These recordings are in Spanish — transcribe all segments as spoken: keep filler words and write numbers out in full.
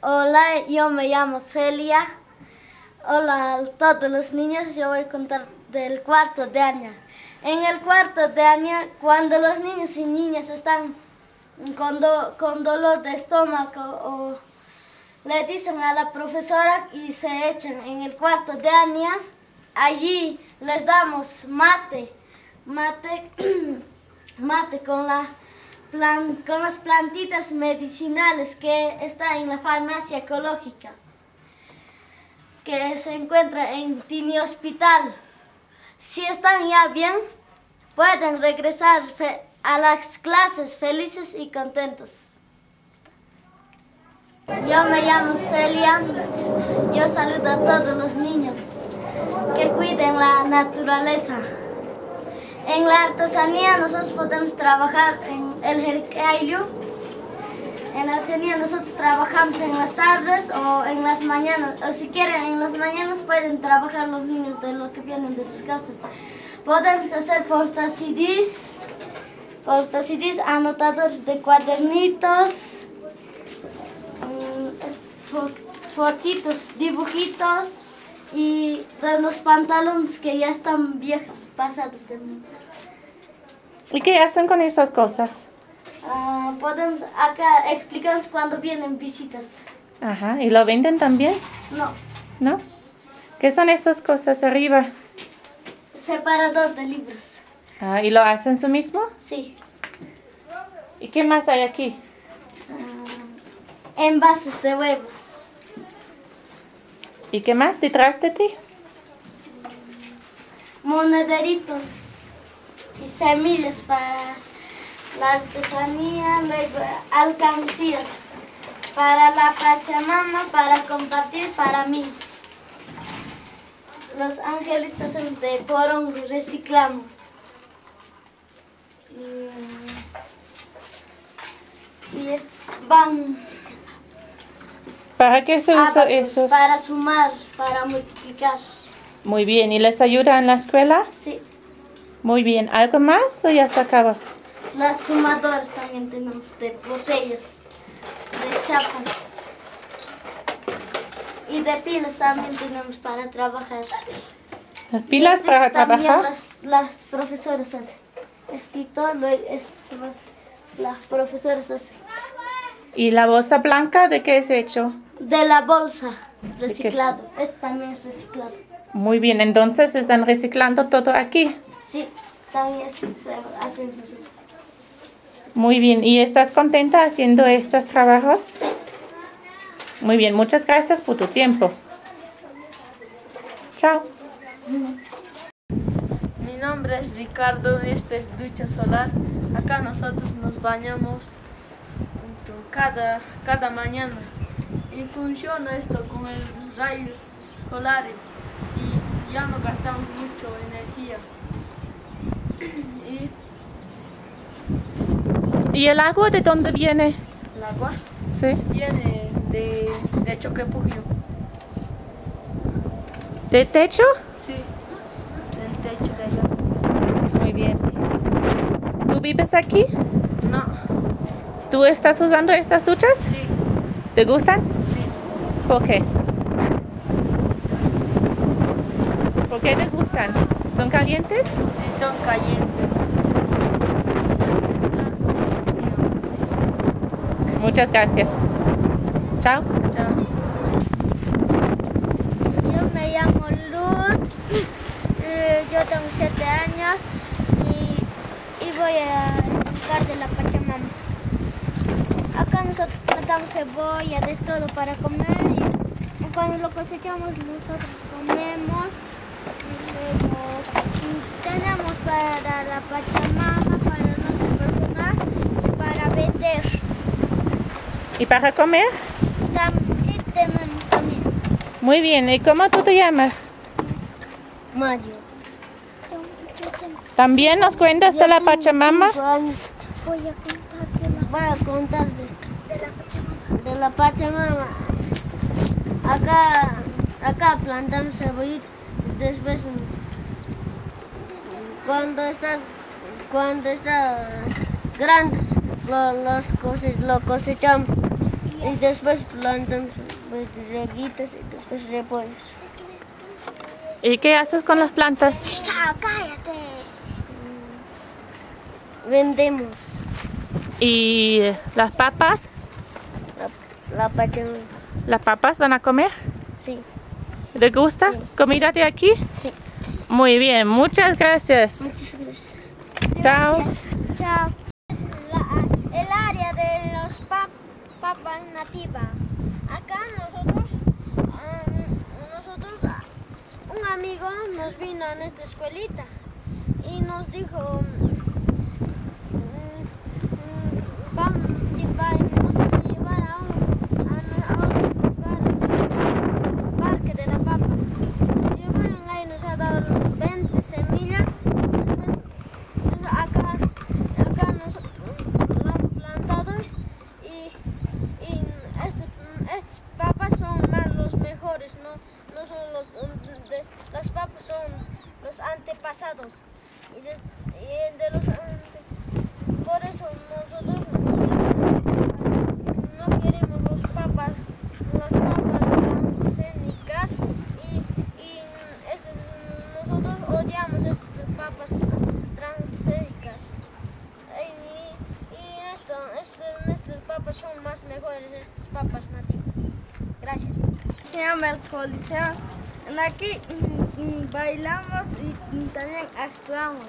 Hola, yo me llamo Celia. Hola a todos los niños, yo voy a contar del cuarto de año. En el cuarto de año, cuando los niños y niñas están con, do, con dolor de estómago, o le dicen a la profesora y se echan en el cuarto de año, allí les damos mate, mate, mate con la... Plan, con las plantitas medicinales que está en la farmacia ecológica, que se encuentra en Tini Hospital. Si están ya bien, pueden regresar a las clases felices y contentos. Yo me llamo Celia, yo saludo a todos los niños que cuiden la naturaleza. En la artesanía nosotros podemos trabajar en el jericayo. En la artesanía nosotros trabajamos en las tardes o en las mañanas. O si quieren, en las mañanas pueden trabajar los niños de lo que vienen de sus casas. Podemos hacer portacidis, portacidis, anotadores de cuadernitos, fotitos, dibujitos. Y de los pantalones que ya están viejos, pasados de moda. ¿Y qué hacen con esas cosas? Uh, podemos, acá explicamos cuando vienen visitas. Ajá, ¿y lo venden también? No. ¿No? ¿Qué son esas cosas arriba? Separador de libros. Ah, ¿y lo hacen tú mismo? Sí. ¿Y qué más hay aquí? Uh, envases de huevos. ¿Y qué más detrás de ti? Monederitos y semillas para la artesanía, luego alcancías para la Pachamama, para compartir para mí. Los ángeles hacen de porongo, reciclamos. Y, y es, van... ¿Para qué se usa eso? Para sumar, para multiplicar. Muy bien. ¿Y les ayuda en la escuela? Sí. Muy bien. ¿Algo más o ya se acaba? Las sumadoras también tenemos de botellas, de chapas. Y de pilas también tenemos para trabajar. ¿Las pilas para trabajar? Las, las profesoras hacen. Esto lo es, las, las profesoras hacen. ¿Y la bolsa blanca de qué es hecho? De la bolsa, reciclado. Esto también es reciclado. Muy bien, entonces están reciclando todo aquí. Sí, también esto se hace. Muy bien, ¿y estás contenta haciendo estos trabajos? Sí. Muy bien, muchas gracias por tu tiempo. Chao. Mi nombre es Ricardo y esta es Ducha Solar. Acá nosotros nos bañamos cada, cada mañana y funciona esto con los rayos solares y ya no gastamos mucho energía. Y, ¿Y el agua de dónde viene? ¿El agua? Sí. Viene de, de Choquepugio. ¿De techo? Sí, del techo de allá. Muy bien. ¿Tú vives aquí? No. ¿Tú estás usando estas duchas? Sí. ¿Te gustan? Sí. ¿Por qué? ¿Por qué te gustan? ¿Son calientes? Sí, son calientes. Muchas gracias. Chao. Chao. Yo me llamo Luz, yo tengo siete años y, y voy a explicar de la Pachamama. Acá nosotros plantamos cebolla, de todo para comer y cuando lo cosechamos nosotros comemos y luego tenemos para la Pachamama, para nuestro personal y para vender. ¿Y para comer? Sí, tenemos también. Muy bien, ¿y cómo tú te llamas? Mario. ¿También nos cuentas de la Pachamama? Voy a contarte. Voy a contar de, de la Pachamama. De la Pachamama. Acá, acá plantamos cebollitas. Después, cuando estás, cuando está grandes, lo, los cose, lo cosechamos. Y después plantamos pues, reguitas y después repollos. ¿Y qué haces con las plantas? ¡Chao, cállate! Vendemos ¿Y las papas? la, la pachamama. ¿Las papas van a comer? Sí, ¿Les gusta? Sí. ¿Comida de aquí? sí. Muy bien, muchas gracias. Muchas gracias. Chao. Chao. Es la- el área de los pap papas nativas. Acá nosotros, um, nosotros, un amigo nos vino a esta escuelita y nos dijo, mm, mm, vamos, lleva- nos vas a llevar a un, a, a un lugar, al parque de la papa. Nos llevaron ahí, nos ha dado veinte semillas. Después, acá, acá nosotros lo hemos plantado y, y este, estas papas son más los mejores, no, no son los, de, las papas son los antepasados y de, y de los ante, por eso nosotros no queremos los papas, las papas transgénicas y, y esas, nosotros odiamos estas papas transgénicas. Y, y esto, este, estas papas son más mejores, estas papas nativas. Gracias. Se llama el Coliseo. Aquí mm, mm, bailamos y mm, también actuamos.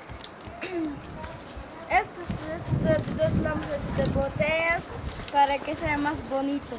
Estos, estos los vamos a hacer de botellas para que sea más bonito.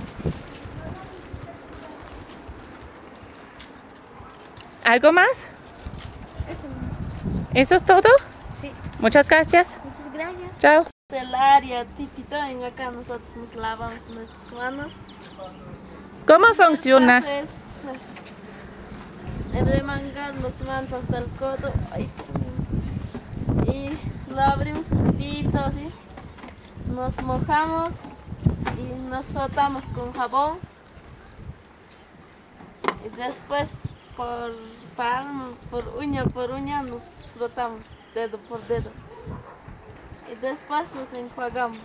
¿Algo más? Eso. ¿Eso es todo? Sí. Muchas gracias. Muchas gracias. Chao. El área típica, en acá nosotros nos lavamos nuestras manos. ¿Cómo funciona? El paso es, es remangar los manos hasta el codo. Ay, y lo abrimos poquitito así. Nos mojamos y nos frotamos con jabón. Y después por palmo, por uña por uña nos frotamos dedo por dedo. Y después nos enjuagamos.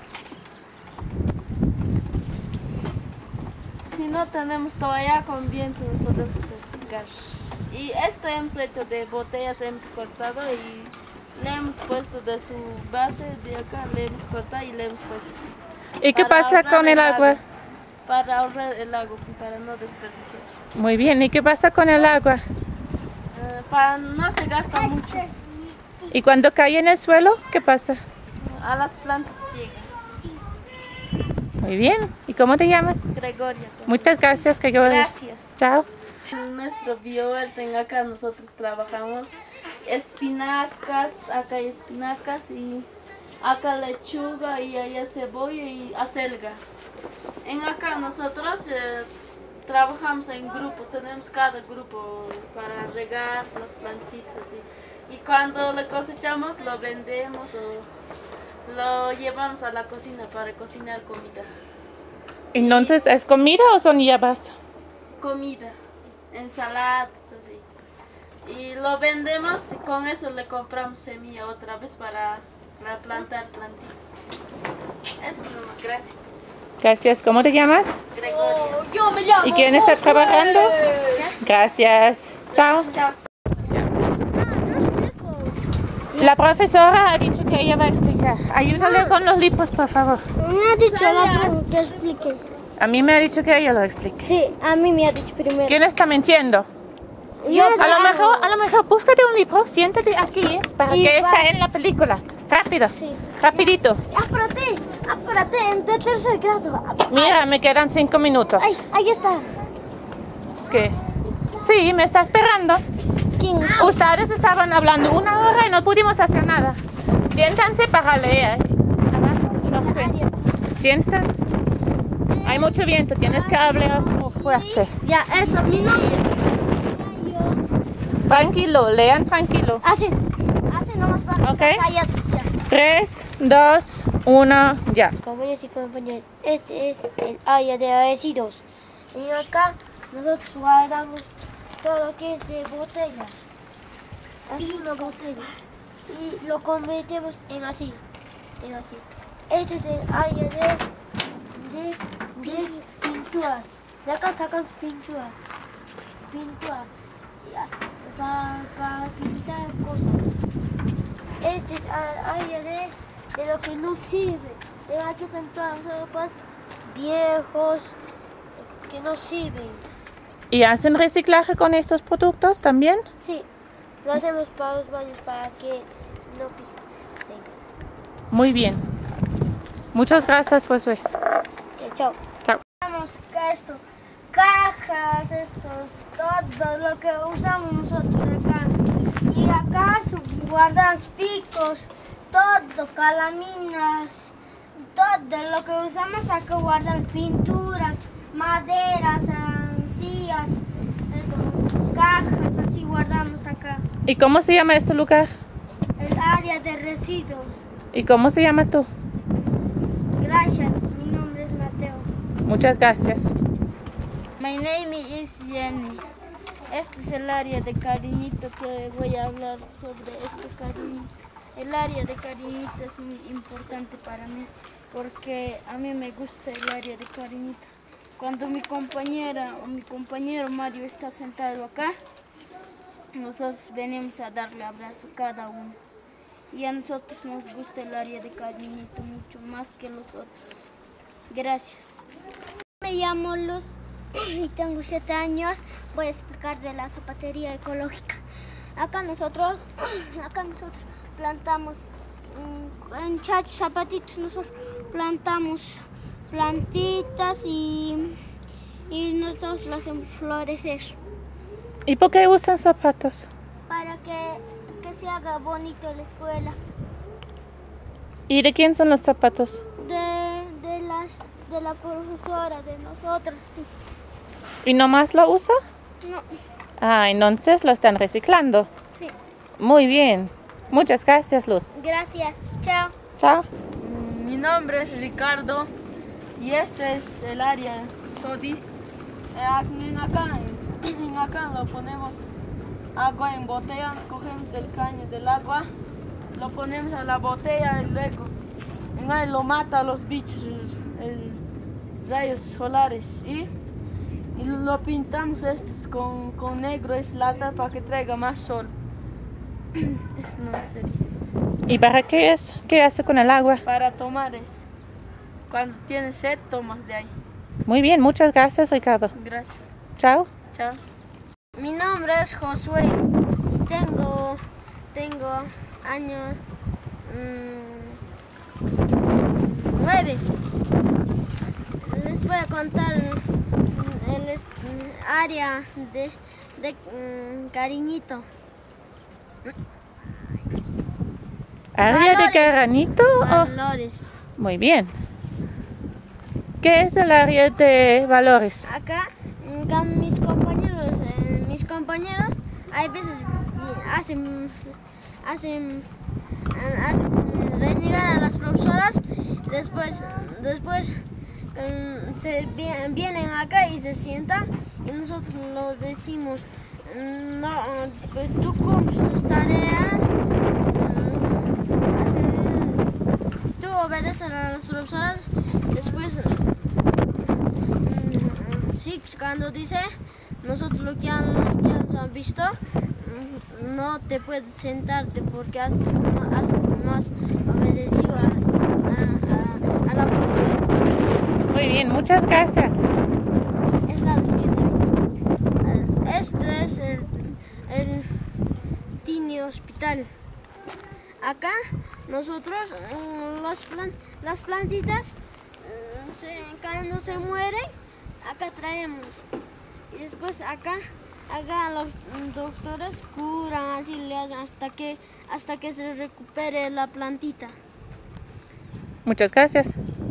Si no tenemos toalla con viento, nos podemos hacer secar. Y esto hemos hecho de botellas, hemos cortado y le hemos puesto de su base de acá, le hemos cortado y le hemos puesto así. ¿Y qué Para pasa ahorrar con el agua? Para ahorrar el agua, para no desperdiciar. Muy bien, ¿y qué pasa con el agua? Eh, para no se gasta mucho. ¿Y cuando cae en el suelo, qué pasa? A las plantas llega. Muy bien, ¿y cómo te llamas? Gregoria. Muchas gracias, Gregoria. Gracias. Chao. En nuestro biohuerto en acá nosotros trabajamos espinacas, acá hay espinacas y acá lechuga y allá cebolla y acelga. En acá nosotros eh, trabajamos en grupo, tenemos cada grupo para regar las plantitas y, y cuando lo cosechamos lo vendemos o lo llevamos a la cocina para cocinar comida. Entonces, ¿es comida o son hierbas? Comida, ensaladas así. Y lo vendemos y con eso le compramos semilla otra vez para, para plantar plantitas. Eso nomás, gracias. Gracias, ¿cómo te llamas? Gregoria. Yo me llamo. ¿Y quién está trabajando? Gracias. Chao. Chao. La profesora ha dicho que ella va a explicar. Ayúdale con los libros, por favor. Me ha dicho la profe que explique. A mí me ha dicho que ella lo explique. Sí, a mí me ha dicho primero. ¿Quién está mintiendo? Yo, A lo mejor, a lo mejor, búscate un libro, siéntate aquí para Y que va- esté en la película. Rápido, Sí. rapidito. Apúrate, apúrate, en tu tercer grado. Mira, me quedan cinco minutos. Ay, ahí está. ¿Qué? Sí, me está esperando. ¿Quién? Ustedes estaban hablando una hora y no pudimos hacer nada. Siéntanse para leer. Abajo, no fue. Sientan. Hay mucho viento, tienes que hablar muy fuerte. Ya, esto vino. Tranquilo, lean tranquilo. Así, así nomás para Ok. callados ya. Tres, dos, uno, ya. Compañeros y compañeras, este es el área de residuos. Y acá nosotros guardamos todo lo que es de botellas. Así una botella. Y lo convertimos en así. En así. Este es el área de de, de pinturas. De acá sacamos pinturas. Pinturas. Para pa pintar cosas. Este es área de, de lo que no sirve. De aquí están todas las ropas viejos que no sirven. ¿Y hacen reciclaje con estos productos también? Sí, lo hacemos para los baños para que no pisen. Sí. Muy bien. Muchas gracias, Josué. Okay, chao. Chao. Vamos a esto. Cajas, estos, todo lo que usamos nosotros acá. Y acá guardamos picos, todo, calaminas, todo lo que usamos acá guardan pinturas, maderas, sillas, cajas, así guardamos acá. ¿Y cómo se llama este lugar? El área de residuos. ¿Y cómo se llama tú? Gracias, mi nombre es Mateo. Muchas gracias. My name is Jenny. Este es el área de Cariñito que voy a hablar sobre este Cariñito. El área de Cariñito es muy importante para mí porque a mí me gusta el área de Cariñito. Cuando mi compañera o mi compañero Mario está sentado acá, nosotros venimos a darle abrazo a cada uno. Y a nosotros nos gusta el área de Cariñito mucho más que los otros. Gracias. Me llamo Luz y tengo siete años. Voy a explicar de la zapatería ecológica. Acá nosotros, acá nosotros plantamos en chachos, zapatitos, nosotros plantamos plantitas y, y nosotros las hacemos florecer. ¿Y por qué usan zapatos? Para que, que se haga bonito la escuela. ¿Y de quién son los zapatos? De, de, las, de la profesora, de nosotros, sí. ¿Y nomás lo usa? No, Ah, entonces lo están reciclando. sí. Muy bien. Muchas gracias, Luz. Gracias. Chao. Chao. Mi nombre es Ricardo y este es el área Sodis. Eh, En acá, en acá lo ponemos agua en botella, cogemos del caño del agua, lo ponemos a la botella y luego en ahí lo mata a los bichos, el, rayos solares y, y lo pintamos estos con, con negro, es lata para que traiga más sol. Eso no es serio. ¿Y para qué es? ¿Qué hace con el agua? Para tomar es. Cuando tienes sed, tomas de ahí. Muy bien, muchas gracias, Ricardo. Gracias. Chao. Chao. Mi nombre es Josué y tengo, tengo años mmm, nueve. Les voy a contar el est- área de, de mm, Cariñito. ¿Área de Valores. Cariñito? o- Valores. Muy bien. ¿Qué es el área de valores? Acá mm, con mis compañeros, eh, mis compañeros, hay veces eh, hacen, hacen, eh, hacen renegar a las profesoras, después, después mm, se vi- vienen acá y se sientan y nosotros lo decimos, mm, no, pues tú cumples tus tareas, mm, hace- tú obedeces a las profesoras, después sí, cuando dice, nosotros lo que ya, ya nos han visto, no te puedes sentarte porque has, has, no has obedecido a, a, a, a la profesora. Muy bien, muchas gracias. Es la despedida. Este es el, el Tini Hospital. Acá nosotros, mm, los plan, las plantitas, mm, se, cuando se mueren, acá traemos. Y después acá, acá los doctores curan, así le hacen hasta que, hasta que se recupere la plantita. Muchas gracias.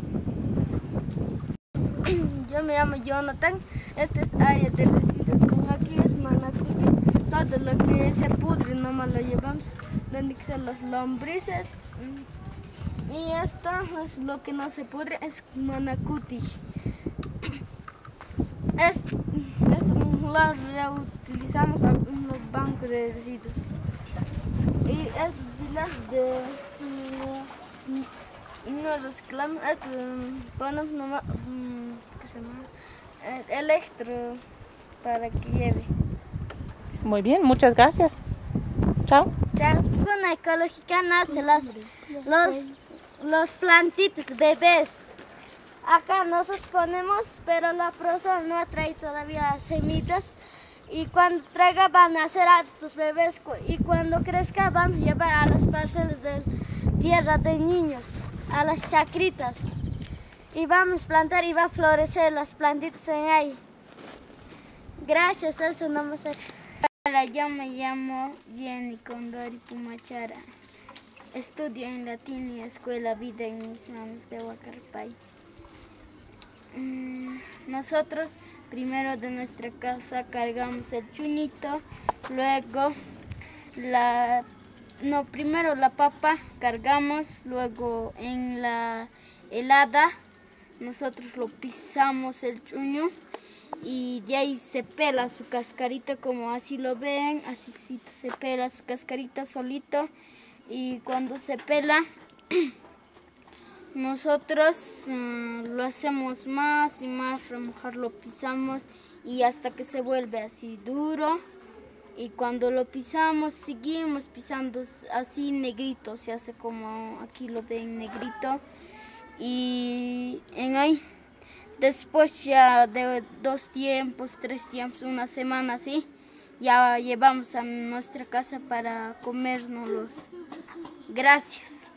Yo me llamo Jonathan. Este es área de residuos. Como aquí es Manacuti. Todo lo que se pudre nomás lo llevamos. Donde que son las lombrices. Y esto es lo que no se pudre, es Manacuti. Es, esto lo reutilizamos en los bancos de residuos. Y es las de no reciclamos, esto, ponemos nomás, ¿qué se llama? El electro para que lleve. Muy bien, muchas gracias. Chao. Chao. Con la ecológica nace las, los, los plantitos, bebés. Acá nosotros ponemos, pero la profesora no ha traído todavía semillas. Y cuando traiga van a hacer hartos bebés y cuando crezca vamos a llevar a las parcelas de tierra de niños, a las chacritas. Y vamos a plantar y va a florecer las plantitas en ahí. Gracias, eso no me sé. Hola, yo me llamo Jenny Condori Pumachara. Estudio en latín y escuela Vida en mis manos de Huacarpay. Nosotros primero de nuestra casa cargamos el chuñito, luego la, no, primero la papa cargamos, luego en la helada nosotros lo pisamos el chuño y de ahí se pela su cascarita como así lo ven, así se pela su cascarita solito y cuando se pela nosotros um, lo hacemos más y más, remojar, lo pisamos y hasta que se vuelve así duro. Y cuando lo pisamos, seguimos pisando así negrito, se hace como aquí lo ven negrito. Y en ahí, después ya de dos tiempos, tres tiempos, una semana así, ya llevamos a nuestra casa para comérnoslos. Gracias.